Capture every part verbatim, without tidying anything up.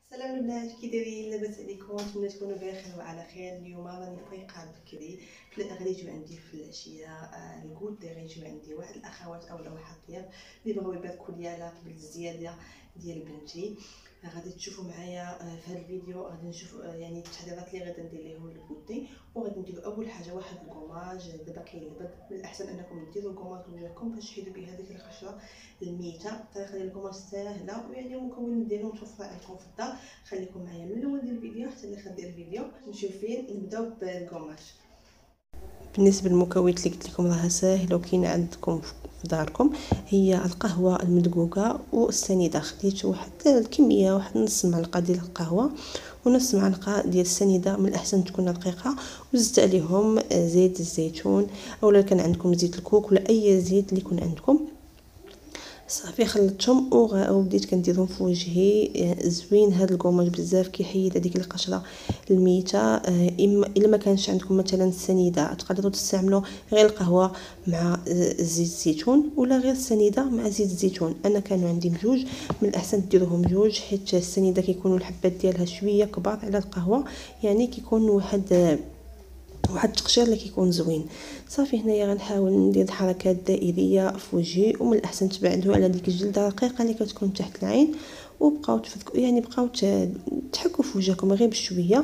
السلام البنات، كي دايرين؟ لاباس عليكم؟ نتمنى تكونوا بخير وعلى خير. اليوم راني فايقه بكري، غادي يجيو عندي في العشيه آه الكود غادي يجيو عندي واحد الاخوات اولا واحد ديال اللي بغاو يباركوا لي على قبل الزياده ديال بنتي. غادي تشوفوا معايا آه في هذا الفيديو. غادي نشوف آه يعني التحضيرات اللي غادي ندير ليهم للكودي. وغادي نديروا اول حاجه واحد الكوماج. دابا كاين البرد، من الاحسن انكم ديروا الكوماج لوجهكم باش تحيدوا به هذيك القشره الميته. الطريقه ديال الكوماج ساهله، ويعني المكونات ديالهم متوفره عندكم في الدار. خليكم معايا من الاول ديال الفيديو حتى لاخر ديال الفيديو. نمشيو فين؟ نبداو بالكوماج. بالنسبه للمكونات اللي قلت لكم راها ساهله وكاينه عندكم في داركم، هي القهوه المدقوقه والسنيده. خديت واحد الكميه، واحد نص معلقه ديال القهوه ونص معلقه ديال السنيده، من الاحسن تكون رقيقه. وزدت عليهم زيت الزيتون، اولا كان عندكم زيت الكوك ولا اي زيت اللي يكون عندكم. صافي خلطتهم وبديت كنديرهم في وجهي. زوين هذا الكوماج بزاف، كيحيد هذيك القشره الميته. اما الا ما كانش عندكم مثلا السنيده تقدروا تستعملوا غير القهوه مع زيت الزيتون، ولا غير السنيده مع زيت الزيتون. انا كانوا عندي بجوج، من الاحسن ديروهم بجوج، حيت السنيده كيكونوا الحبات ديالها شويه كبار على القهوه، يعني كيكون واحد واحد التقشير اللي كيكون زوين. صافي هنايا غنحاول ندير حركات دائريه في وجهي، ومن الاحسن تبعدوا على ديك الجلده الرقيقه اللي كتكون تحت العين، وبقاو تفكوا يعني بقاو تحكوا في وجهكم غير بشويه.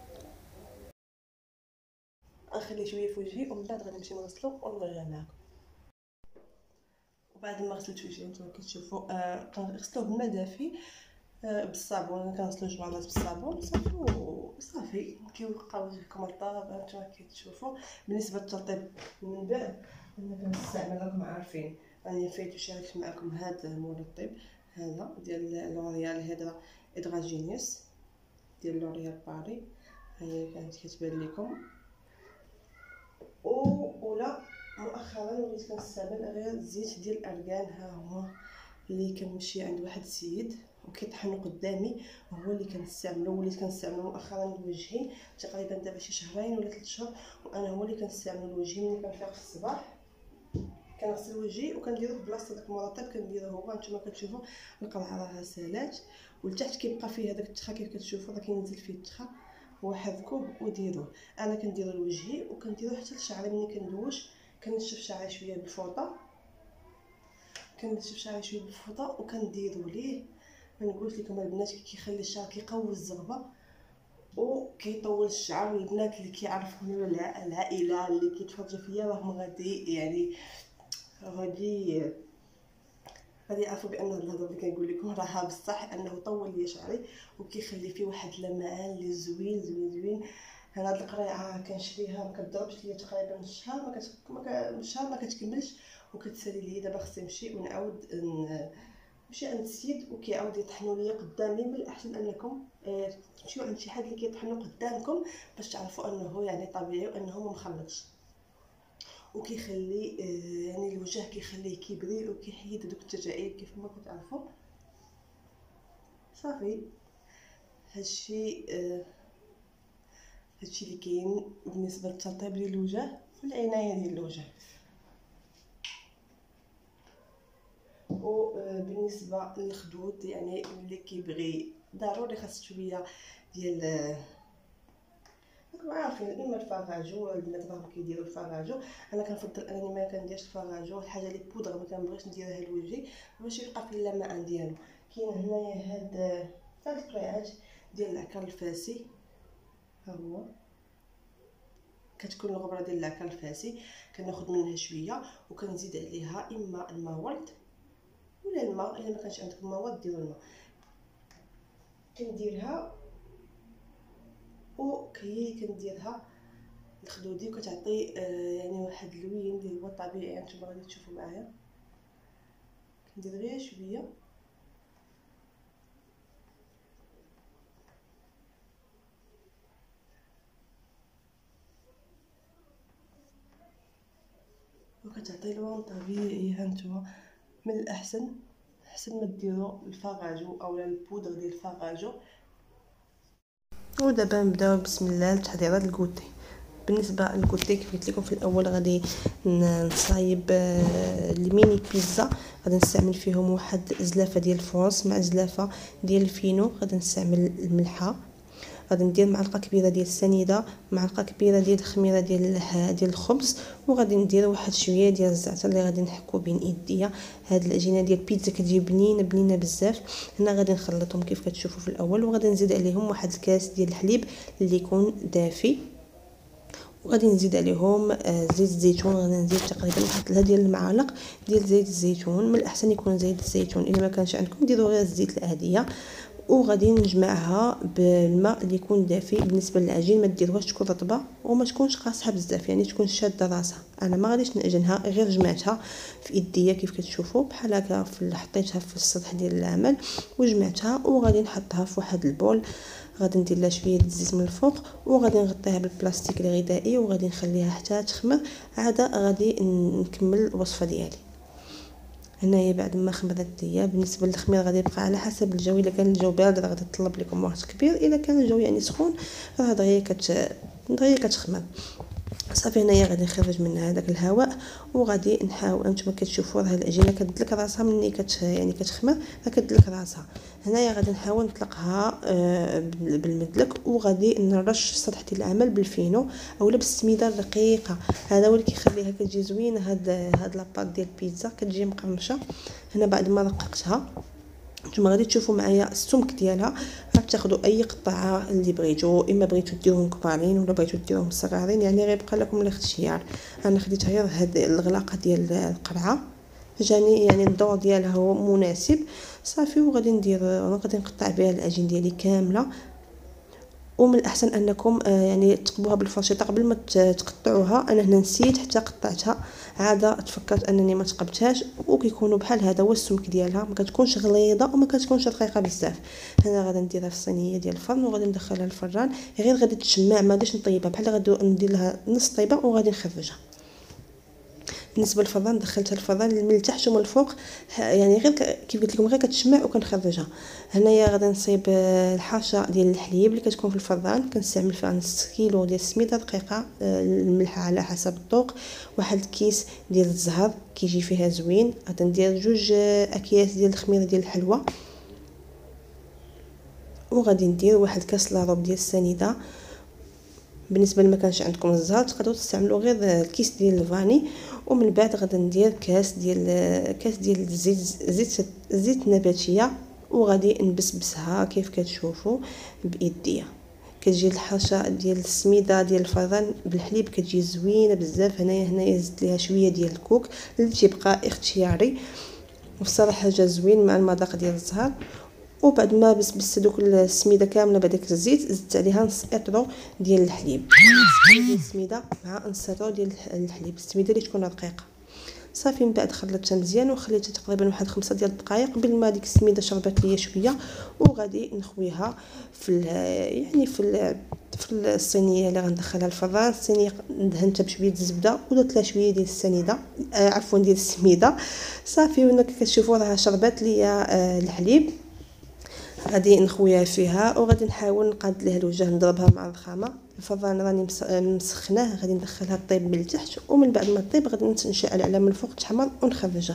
غنخلي شويه في وجهي ومن بعد غادي نمشي نغسلو ونرجع معكم. وبعد ما غسلت وجهي نتوما كتشوفوا آه كنغسلوه بالماء دافي آه بالصابون. كنغسلو جوانات بالصابون صافي وصافي كيبقى وجهكم رطاب نتوما كتشوفوا. بالنسبه للترطيب من بعد انا كنستعمل، راكم عارفين راني فايت وشاركت معكم هذا المرطب هذا ديال لوريال هيدرا ادراجينيوس ديال لوريال باري. هي كانت كتبان لكم. ولا مؤخرا وليت كنستعمل غير زيت ديال الارغان. ها هو اللي كنمشي عند واحد السيد وكيطحنو قدامي، هو اللي كنستعملو وليت كنستعملو مؤخرا لوجهي تقريبا دابا شي شهرين ولا ثلاث شهور. وانا هو اللي كنستعملو لوجهي ملي كنفيق في الصباح، كنغسل وجهي وكنديرو في بلاصه داك المرطب. كنديرو هو نتوما كتشوفوا القرعه راها سالات، ولتحت كيبقى فيه هذاك التخا كيف كتشوفوا راه كينزل فيه التخا. هو حركوه وديروه. انا كنديرو لوجهي وكنديرو حتى لشعري. ملي كندوش كنشف شعري شويه بالفوطه، كنشف شعري شويه بالفوطه وكنديرو ليه. ما نقولش لكم البنات كيخلي الشعر كيقوي الزغبه وكيطول الشعر. والبنات اللي كيعرفوني ولا العائله اللي كيتفرجوا فيا راهم غادي يعني غادي غادي يعرفوا بان الهضره اللي كنقول لكم راها بصح، انه طول لي شعري وكيخلي فيه واحد اللمعان اللي زوين زوين زوين. انا هاد القريعه كنشريها ما كتضربش ليا تقريبا شهر، ما كت ما شهر ما كتكملش وكتسالي لي. دابا خصني نمشي ونعاود نمشي عند السيد وكيعاود يطحنوا لي قدامي. من الاحسن انكم اه تمشيو عند شي حد اللي كيطحنوا قدامكم باش تعرفوا انه يعني طبيعي وانه ما مخلطش. وكيخلي آه يعني الوجه كيخليه كيبري وكيحيد دوك التجاعيد كيف ما كتعرفوا. صافي هادشي آه هادشي اللي كاين بالنسبه للترطيب ديال الوجه والعنايه ديال الوجه. وبالنسبه للخدود يعني اللي كيبغي ضروري خاص شويه ديال راكم عارفين اما الفراجو ولا البنات راهم كيديروا الفراجو. انا كنفضل انني ما كنديرش الفراجو، الحاجه اللي بودره ما كنبغيش نديرها لوجهي باش يبقى فيه اللمعان ديالو. كاين هنايا هاد هاد القريعات ديال العكر الفاسي، ها هو كتكون الغبره ديال العكر الفاسي. كناخذ منها شويه وكنزيد عليها اما الماء ورد ولا الماء. الا ما كانش عندكم الماء ورد ديروا الماء. كنديرها وكي كنديرها لخدودي وكتعطي آه يعني واحد اللوين اللي هو طبيعي. نتوما غادي تشوفوا معايا كندير غير شويه وكتعطي لون طبيعي. ها نتوما من الاحسن احسن ما ديروا الفراجو اولا البودر ديال الفراجو. ودابا نبداو بسم الله التحضيرات الكوتي. بالنسبه للكوتي كيف قلت لكم في الاول غادي نصايب الميني بيتزا. غادي نستعمل فيهم واحد زلافه ديال الفورص مع زلافه ديال الفينو. غادي نستعمل الملحه. غادي ندير معلقه كبيره ديال السنيده، معلقه كبيره ديال الخميره ديال ديال الخبز، وغادي ندير واحد شويه ديال الزعتر اللي غادي نحكو بين ايديا. هاد العجينه ديال البيتزا كتجي بنينه بنينه بزاف. هنا غادي نخلطهم كيف كتشوفوا في الاول، وغادي نزيد عليهم واحد الكاس ديال الحليب اللي يكون دافي، وغادي نزيد عليهم زيت الزيتون. غادي نزيد تقريبا واحد ثلاثه ديال المعالق ديال زيت الزيتون. من الاحسن يكون زيت الزيتون، الا ما كانش عندكم ديروا غير الزيت العاديه. وغادي نجمعها بالماء اللي يكون دافي. بالنسبه للعجين ما ديروهاش تكون رطبه وما تكونش قاصحه بزاف، يعني تكون شاده راسها. انا ما غاديش نعجنها، غير جمعتها في يديا كيف كتشوفوا بحال هكا، حطيتها في السطح ديال العمل وجمعتها، وغادي نحطها في واحد البول. غادي ندير لها شويه الزيت من الفوق، وغادي نغطيها بالبلاستيك الغذائي، وغادي نخليها حتى تخمر. عاد غادي نكمل الوصفه ديالي. هنايا بعد ما خمرت ليا، بالنسبه للخمير غادي يبقى على حسب الجو. الا كان الجو بارد راه غادي تطلب لكم وقت كبير، الا كان الجو يعني سخون راه دغيا كت دغيا كتخمر. صافي هنايا غادي نخرج منها هذاك الهواء، وغادي نحاول. انتما كتشوفوا راه العجينه كتدلك راسها ملي كت يعني كتخمر راه كتدلك راسها. هنايا غادي نحاول نطلقها بالمدلك، وغادي نرش السطح ديال العمل بالفينو اولا بالسميده الرقيقه. هذا هو اللي كيخليها كتجي زوينه. هاد هاد لاباط ديال البيتزا كتجي مقرمشه. هنا بعد ما رققتها نتوما غادي تشوفوا معايا السمك ديالها. غتاخذوا اي قطعه اللي بغيتو، اما بغيتو ديروهم كبارين ولا بغيتو ديروهم صغارين، يعني غيبقى لكم الاختيار. انا خديت غير هاد الغلاقه ديال القرعه، جاني يعني الدور ديالها هو مناسب. صافي وغادي ندير غادي نقطع بها العجين ديالي كامله. ومن الاحسن انكم يعني تقبوها بالفرشيطه قبل ما تقطعوها. انا هنا نسيت حتى قطعتها، عاده تفكرت انني ما تقبتهاش. وكيكونوا بحال هذا هو السمك ديالها، ما كتكونش غليظه وما كتكونش رقيقه بزاف. هنا غادي نديرها في الصينيه ديال الفرن، وغادي ندخلها للفران. غير غادي تشمع، ما غاديش نطيبها، بحال غادي ندير لها نص طيبه وغادي نخرجها. بالنسبه للفران دخلتها الفران من التحت ومن الفوق، يعني غير كيف قلت لكم غير كتشمع وكنخرجها. هنايا غادي نصايب الحاشة ديال الحليب اللي كتكون في الفران. كنستعمل فيها نص كيلو ديال السميده دقيقه، الملحه على حسب الذوق، واحد الكيس ديال الزهر كيجي فيها زوين. غادي ندير جوج اكياس ديال الخميره ديال الحلوى، وغادي ندير واحد كاس لاروب ديال السنيده. بالنسبه لما كانش عندكم الزهر تقدروا تستعملوا غير الكيس ديال الفاني. ومن بعد غادي ندير كاس ديال كاس ديال الزيت زيت زيت نباتيه، وغادي نبسبسها كيف كتشوفوا بايديا. كتجي الحاشة ديال السميده ديال الفران بالحليب كتجي زوينه بزاف. هنايا هنايا زدت ليها شويه ديال الكوك اللي تيبقى اختياري، وبصراحه جا زوين مع المذاق ديال الزهر. وبعد ما بسبست دوك السميده كامله بهذاك الزيت، زدت عليها نص اطرو ديال الحليب، نص ديال السميده مع نص اطرو ديال الحليب، السميده اللي تكون رقيقه. صافي من بعد خلطتها مزيان وخليتها تقريبا واحد خمسة ديال الدقائق بالما ديك السميده شربت ليا شويه. وغادي نخويها في يعني في في الصينيه اللي غندخلها الفران. الصينيه دهنتها بشويه الزبده ودرت لها شويه ديال السنيده آه عفوا ديال السميده. صافي هنا كتشوفوا راه شربت ليا آه الحليب. غادي نخويها فيها وغادي نحاول نقاد ليها الوجه، نضربها مع الرخامه. الفران راني مسخناه، غادي ندخلها طيب من التحت، ومن بعد ما طيب غادي نشعل على من الفوق تحمر ونخرجها.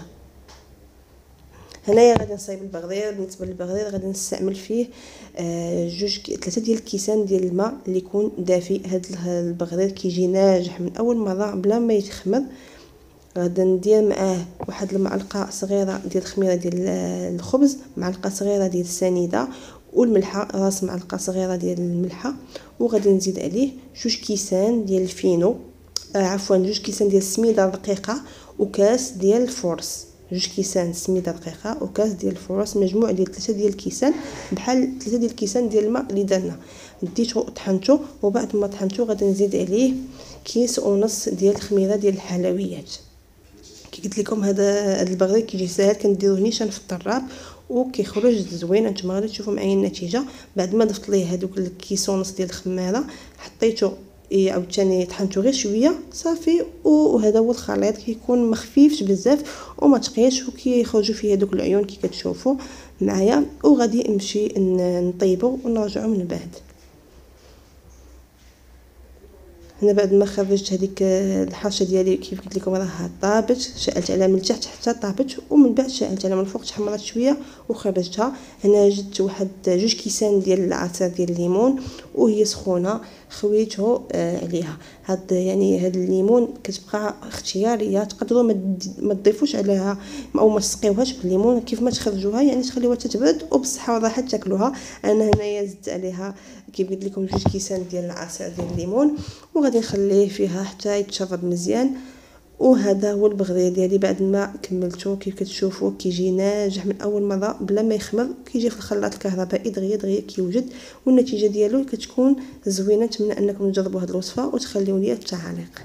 هنايا غادي نصايب البغدير. بالنسبه للبغدير غادي نستعمل فيه آه جوج ثلاثه ديال الكيسان ديال الماء اللي يكون دافي. هذا البغدير كيجي ناجح من اول مره بلا ما يتخمر. غادي ندير معاه واحد المعلقه صغيره ديال الخميره ديال الخبز، معلقه صغيره ديال السنيده، والملحه راس معلقه صغيره ديال الملحه. وغادي نزيد عليه جوج كيسان ديال الفينو آه عفوا جوج كيسان ديال السميده الرقيقه وكاس ديال الفورص. جوج كيسان سميده رقيقه وكاس ديال الفورص، مجموع ديال ثلاثه ديال الكيسان، بحال ثلاثه ديال الكيسان ديال الماء اللي درنا. ديتو طحنتو، وبعد ما طحنتو غادي نزيد عليه كيس ونص ديال الخميره ديال الحلويات. كي قلت لكم هذا البغداد كيجي ساهل، كنديروه نيشان في الطراب وكيخرج زوين. نتوما غادي تشوفوا معايا النتيجه. بعد ما ضفت ليه هذوك الكيس ونص ديال الخماره حطيته عاوتاني طحنته غير شويه صافي. وهذا هو الخليط، كيكون ما خفيفش بزاف وما ثقيلش، وكيخرجوا فيه هذوك العيون كي كتشوفوا معايا. وغادي نمشي نطيبو ونرجعو من بعد. هنا بعد ما خرجت هذيك الحرشه ديالي كيف قلت لكم راها طابت، شعلت عليها من التحت حتى طابت، ومن بعد شعلت عليها من الفوق تحمرت شويه وخرجتها. هنا جبت واحد جوج كيسان ديال العصير ديال الليمون وهي سخونه خويته آه عليها. هاد يعني هاد الليمون كتبقى اختياريه، تقدروا ما تضيفوش عليها او ما تسقيوهاش بالليمون، كيف ما تخرجوها يعني تخليوها تتبرد وبالصحه والراحه تاكلوها. انا هنايا زدت عليها كيف قلت لكم جوج كيسان ديال العصير ديال الليمون وغادي نخليه فيها حتى يتشرب مزيان. وهذا هو البغريه ديالي بعد ما كملته. كيف كتشوفوا كيجي ناجح من اول مره بلا ما يخمر، كيجي في الخلاط الكهربائي دغيا دغيا كيوجد، والنتيجه ديالو كتكون زوينه. نتمنى انكم تجربوا هذه الوصفه وتخليو لي التعاليق.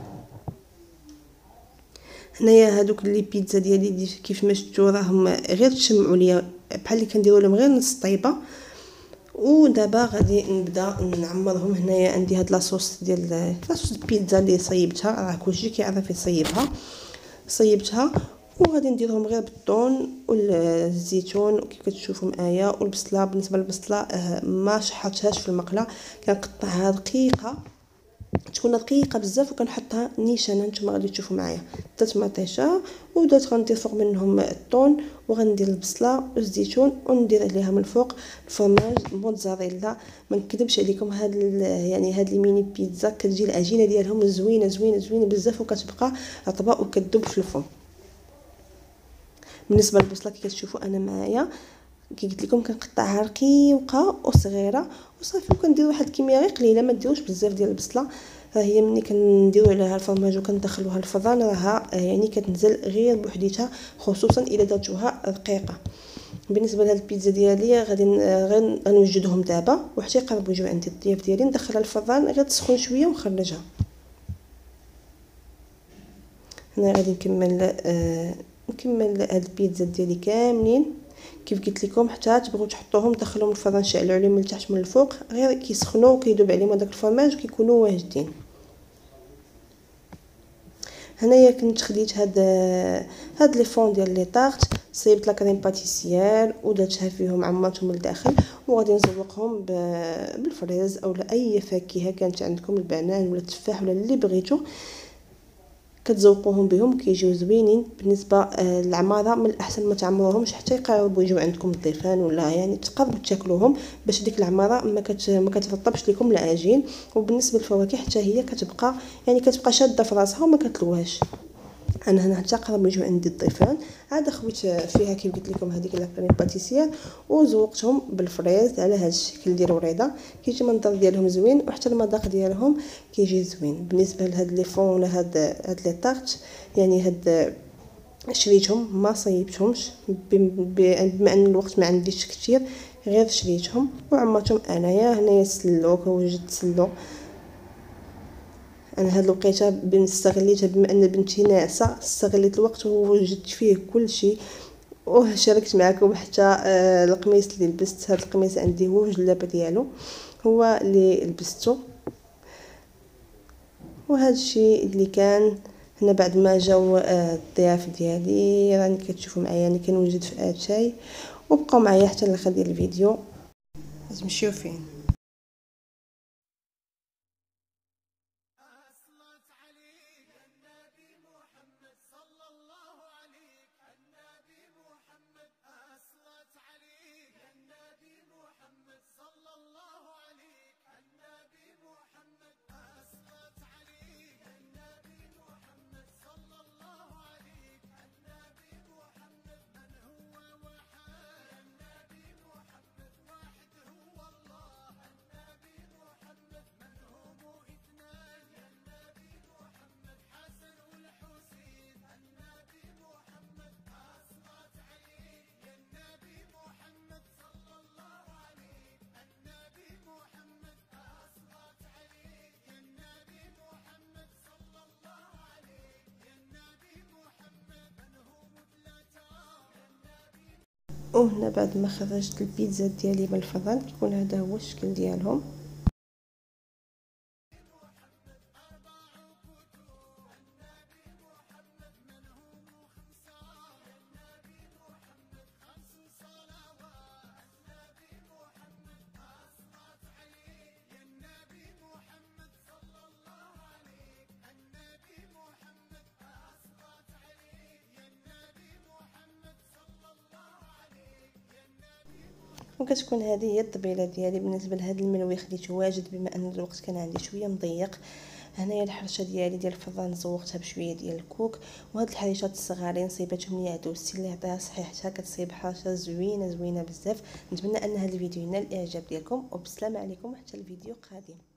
هنايا هادوك لي بيتزا ديالي كيف ما شفتوا راهم غير تشمعوا ليا بحال اللي كنديروا لهم غير نص طيبه. ودابا غادي نبدا نعمرهم. هنايا عندي هاد لاصوص ديال لاصوص البيتزا اللي صيبتها، راه كلشي كيعرف يصيبها، صيبتها وغادي نديرهم غير بالطون والزيتون وكيف كتشوفوا معايا. والبصله بالنسبه للبصله ما شحرتهاش في المقله، كنقطعها رقيقه، تكون رقيقه بزاف وكنحطها نيشانه. نتوما غادي تشوفوا معايا ثلاث مطيشه وبدات غندير فوق منهم الطون وغندير البصله والزيتون وندير عليها من الفوق الفرماج موتزاريلا. ما نكذبش عليكم هاد يعني هاد لي ميني بيتزا كتجي العجينه ديالهم زوينه زوينه زوينه بزاف وكتبقى رطبه وكتذوب في الفم. بالنسبه للبصله كي كتشوفوا انا معايا كي قلت لكم كنقطعها رقيقه وصغيره وصافي، وكندير واحد الكميه غير قليله، ما ديروش بزاف ديال البصله. ها هي ملي كنديروا عليها الفرماج وكندخلوها الفران راها يعني كتنزل غير بوحديتها، خصوصا الا درتوها رقيقه. بالنسبه لهاد البيتزا ديالي غادي غير غنوجدهم دابا وحتى يقربوا يجيو عندي الضياف ديالي، ندخلها الفران غير تسخن شويه ونخرجها. هنا غادي نكمل آه نكمل هاد البيتزا ديالي كاملين كيف قلت لكم، حتى تبغوا تحطوهم دخلوهم الفران شعلوا عليهم من التحت من الفوق غير كيسخنوا وكيذوب عليهم هذاك الفرماج وكيكونوا واجدين. هنايا كنت خديت هاد هاد لي فون ديال لي طارت، صيبت لا كريم باتيسيير ودرتها فيهم عمرتهم لداخل وغادي نزوقهم بالفريز او اي فاكهه كانت عندكم، البنان ولا التفاح ولا اللي بغيتو كتزوقوهم بهم كيجيو زوينين. بالنسبه للعماره من الاحسن ما تعمروهمش حتى يقربوا يجيو عندكم الضيفان ولا يعني تقربوا تاكلوهم باش ديك العماره ما كت ما كترطبش لكم العجين. وبالنسبه للفواكه حتى هي كتبقى يعني كتبقى شاده في راسها وما كتلوهاش. انا هنا حتى قرب يجيو عندي الضيفان عاد خويت فيها كيف قلت لكم هذيك لا كريم باتيسيير وزوقتهم بالفريز على هذا الشكل ديال وريضه، كيجي المنظر ديالهم زوين وحتى المذاق ديالهم كيجي زوين. بالنسبه لهاد لي فون ولا هاد هاد لي طارت يعني هاد شريتهم ما صيبتهمش بما ان الوقت ما عنديش كثير، غير شريتهم وعمرتهم انايا. هنايا سلو كوجدت سلو، انا هاد الوقيته بنستغليتها بما ان بنتي ناعسه، استغليت الوقت ووجدت فيه كل شيء وشاركت معكم حتى آه القميص اللي لبست. هاد القميص عندي هو الجلابه ديالو هو اللي لبسته. وهذا الشيء اللي كان هنا بعد ما جاو آه الضياف ديالي راني كتشوفوا معايا انا كنوجد في اتاي. وبقاو معايا حتى لاخر ديال الفيديو لازم نمشيو فين. وهنا بعد ما خرجت البيتزا ديالي من الفران كيكون هذا هو الشكل ديالهم. وكتكون هذه هي الطبيله ديالي. بالنسبه لهذا الملوي خديته واجد بما ان الوقت كان عندي شويه مضيق. هنايا الحرشه ديالي ديال الفران زوقتها بشويه ديال الكوك، وهاد الحريشات الصغارين صيبتهم لي عدوستي اللي عطيها صحيحتها، كتصيب حرشه زوينه زوينه بزاف. نتمنى ان هذا الفيديو ينال الاعجاب ديالكم، وبسلامه عليكم حتى الفيديو قادم.